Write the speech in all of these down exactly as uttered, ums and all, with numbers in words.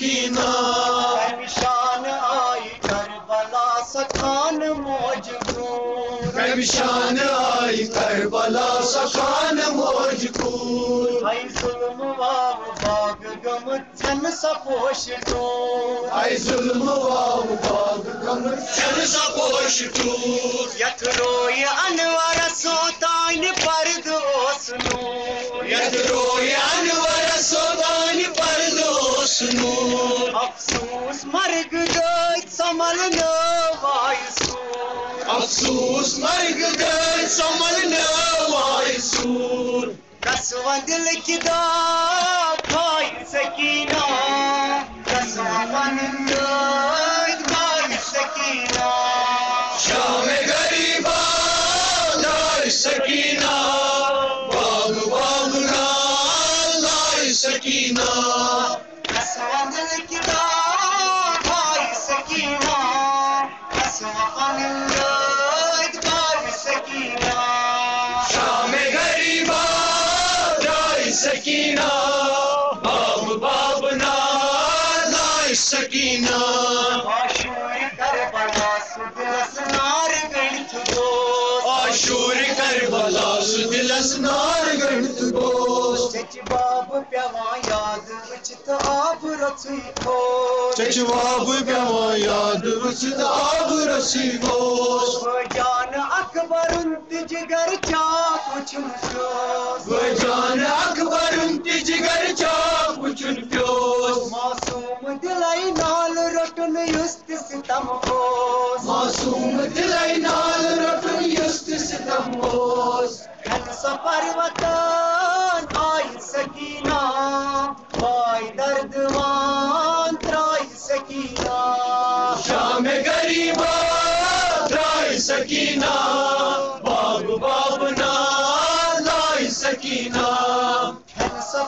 سکینہ شان آئی کربلا سخان موج کور شان آئی کربلا سخان موج کور آئی ظلم واو باغ گمت چھن سپوش ٹور آئی ظلم واو باغ گمت چھن سپوش ٹور یت روی انور سوتان پرد اوس نور یت روی انور سوتان پرد اوس نور افسوس مرگ گئی سمل نو وائے سور افسوس مرگ گئی سمل نو وائے سور قسوہ دل کی داد بھائی سکینہ قسوہ من داد بھائی سکینہ شام غریبا دار سکینہ باغ باغ نال دار سکینہ قسوہ دل کی داد بھائی سکینہ قسوہ من داد بھائی سکینہ شام غریبا دار سکینہ باغ باغ نال دار سکینہ آشور کربلا سدلس نار گنت دوست آشور کربلا سدلس نار گنت گوست چچ باب پیوان یاد وچت آب رچی کھوس چچواب پیوان یاد وچت آب رسی گوست جان اکبر انت جگر چاک وچھن پیوس جان اکبر انت جگر چاک وچھن پیوس معصوم دلائی نال رٹن یست ستم اوس معصوم دلائی نال رٹن یست ستم اوس کھن سا پروتان آئی سکینہ وائی دردوان ترائی سکینہ شام غریبا درائی سکینہ باغ باغ نال دائی سکینہ کھن سا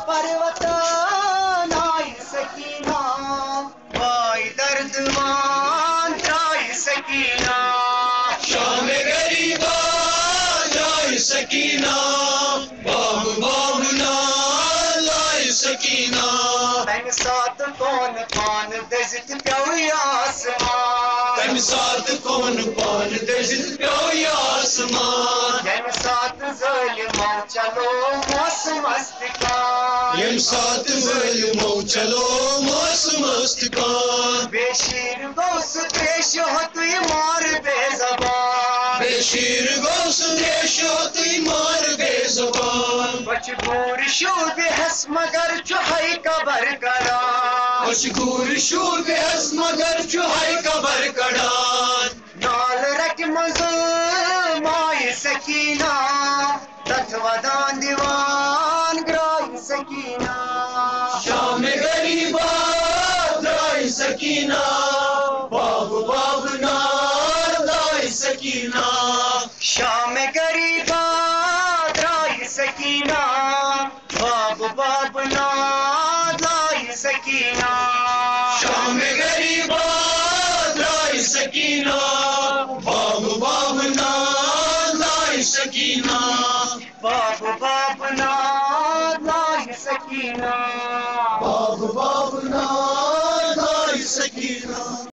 پروتان آئی سکینہ وائی دردوان ترائی سکینہ شام غریبا درائی سکینہ باغ باغ نال دائی سکینہ تمہ سات کون پان دزت پیو آسمان تمہ سات کون پان دزت پیو آسمان تمہ سات ظالمو چلو موسم استقام یم سات ظالمو چلو موسم استقام بے شیر گوس تریش ہوتی مار بے زبان بے شیر گوس دیش ہوتی مار بے زبان مجبور شو بے حس مگر چوہائی قبر کران مشغور شو بحث مگر چوہائی قبر کڑان نال رٹ مظلم آئی سکینہ تتھ ودان دیوان گرائی سکینہ شام غریبا درائی سکینہ باغ باغ نال دائی سکینہ شام غریبا درائی سکینہ باب باب ناد لائی سکینہ شام غریبا درائی سکینہ باغ باغ نال دائی سکینہ باب باب ناد لائی سکینہ باغ باغ نال دائی سکینہ